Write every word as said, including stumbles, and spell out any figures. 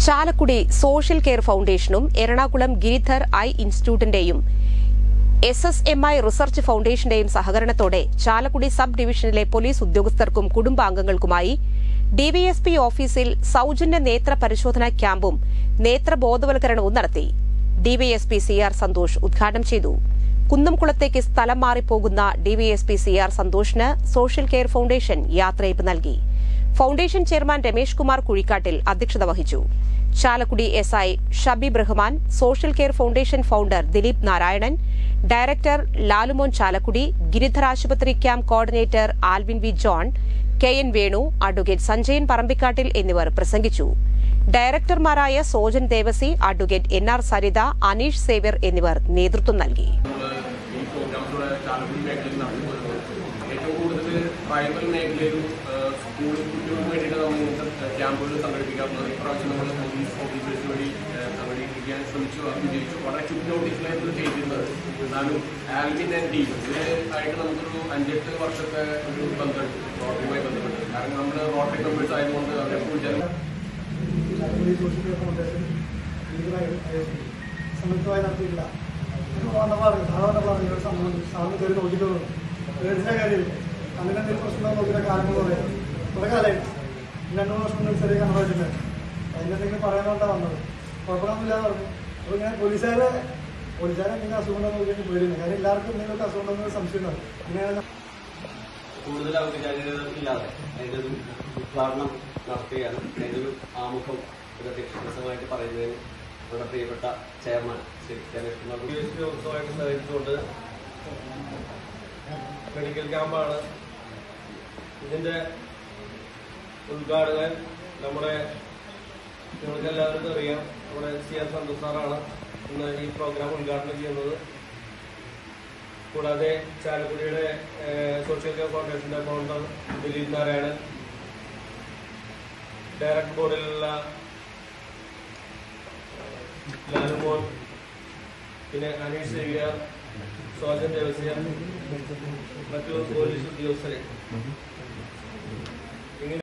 Chalakudy social care ഫൗണ്ടേഷനും Ernakulam Giridhar I ഇൻസ്റ്റിറ്റ്യൂട്ടിന്റെയും S S M I research ഫൗണ്ടേഷന്റെയും സഹകരണത്തോടെ ചാലക്കുടി സബ് ഡിവിഷനിലെ പോലീസ് ഉദ്യോഗസ്ഥർക്കും കുടുംബാംഗങ്ങൾക്കുമായി ഡിവൈഎസ്പി ഓഫീസിൽ സൌജന്യ നേത്ര പരിശോധനാ ക്യാമ്പും നേത്രബോധവൽക്കരണവും നടത്തി. ഡിവൈഎസ്പി സി ആർ സന്തോഷ് ഉദ്ഘാടനം ചെയ്തു. കുന്നംകുളത്തേക്ക് സ്ഥലം മാറിപ്പോകുന്ന ഡിവൈഎസ്പി സി ആർ സന്തോഷിന് സോഷ്യൽ കെയർ ഫൗണ്ടേഷൻ യാത്രയയപ്പ് നൽകി. ഫൗണ്ടേഷൻ ചെയർമാൻ രമേഷ് കുമാർ കുഴിക്കാട്ടിൽ അധ്യക്ഷത വഹിച്ചു. Chalakudy S I Shabeeb Rahman, social care foundation founder Dileep Narayanan, director Lalumon Chalakudy, Giridhar ആശുപത്രി camp coordinator Alvin V John, K N Venu, advocate Sanjayan Parambikkattil എന്നിവർ പ്രസംഗിച്ചു. ഡയറക്ടർമാരായ Sojan Devasi, advocate N R Saritha, Aneesh Xavier എന്നിവർ നേതൃത്വം നൽകി. ട്രൈബൽ മേഖലയിലും സ്കൂൾ കുട്ടികൾക്ക് വേണ്ടിയിട്ട് നമ്മൾ ഇങ്ങനത്തെ ക്യാമ്പുകൾ സംഘടിപ്പിക്കാറുള്ളത്. ഇപ്രാവശ്യം നമ്മൾ പോലീസ് ഓഫീസേഴ്സ് വഴി സംഘടിപ്പിക്കാൻ ശ്രമിച്ചു, അത് വിജയിച്ചു. വളരെ ചുറ്റ് നോട്ടീസിലായിരുന്നു ചെയ്തിരുന്നത്. എന്നാലും ആൽവിൻ ആൻഡ് ടീം ഇതിനായിട്ട് നമുക്കൊരു അഞ്ചെട്ട് വർഷത്തെ ഒരു ബന്ധമുണ്ട് റോട്ടറിയുമായി ബന്ധപ്പെട്ട്. കാരണം നമ്മൾ റോട്ടറി മെമ്പേഴ്സ് ആയതുകൊണ്ട് അവരെ കൂടുതൽ സംയുക്തമായി നടത്തിയിട്ടില്ല. സാധാരണ സാറിന് കയറി നോക്കിയിട്ടുള്ളൂ. പേടിച്ച കാര്യമില്ല. അങ്ങനെ എന്തെങ്കിലും പ്രശ്നം നോക്കിയ കാലങ്ങൾ പറയാം. കുറെ കാലമായിട്ട് രണ്ടു മൂന്ന് വർഷം മുന്നേ ചെറിയ കണ്ടമായിട്ടുണ്ട്. അതിൻ്റെ എന്തെങ്കിലും പറയാനോട്ടാണ് വന്നത്. കുഴപ്പമൊന്നുമില്ലാന്ന് പറഞ്ഞു. അപ്പോൾ ഞാൻ പോലീസുകാരെ പോലീസുകാരെ എന്തെങ്കിലും അസുഖം ഉണ്ടോ നോക്കിയിട്ട് പേടിയുണ്ട്. കാര്യം എല്ലാവർക്കും എന്തെങ്കിലുമൊക്കെ അസുഖം ഉണ്ടെന്ന് സംശയമുണ്ടാവും. അങ്ങനെയാണ് കൂടുതൽ ഔപചാരികതയില്ലാതെ അതിൻ്റെ ഒരു ഉദ്ഘാടനം നടത്തുകയാണ്. അതിൻ്റെ ഒരു ആമുഖം ഒരു അധ്യക്ഷമായിട്ട് പറയുന്നതിന് നമ്മുടെ പ്രിയപ്പെട്ട ചെയർമാൻ ശ്രീ രമേഷ് കുമാർ ഉദ്യോഗസ്ഥരുമായിട്ട് സഹകരിച്ചുകൊണ്ട് മെഡിക്കൽ ക്യാമ്പാണ്. ഇതിൻ്റെ ഉദ്ഘാടകൻ നമ്മുടെ നിങ്ങൾക്ക് എല്ലാവർക്കും അറിയാം, നമ്മുടെ സി ആർ സന്തോഷ് സാറാണ് ഇന്ന് ഈ പ്രോഗ്രാം ഉദ്ഘാടനം ചെയ്യുന്നത്. കൂടാതെ ചാലക്കുടിയുടെ സോഷ്യൽ കെയർ ഫൗണ്ടേഷന്റെ ഫൗണ്ടർ ദിലീപ് നാരായണൻ, ഡയറക്ടർ ബോർഡിലുള്ള ലാലുമോൻ, പിന്നെ അനീഷ് സേവ്യർ, സോജൻ ദേവസ്യ, മറ്റു പോലീസ് ഉദ്യോഗസ്ഥരെ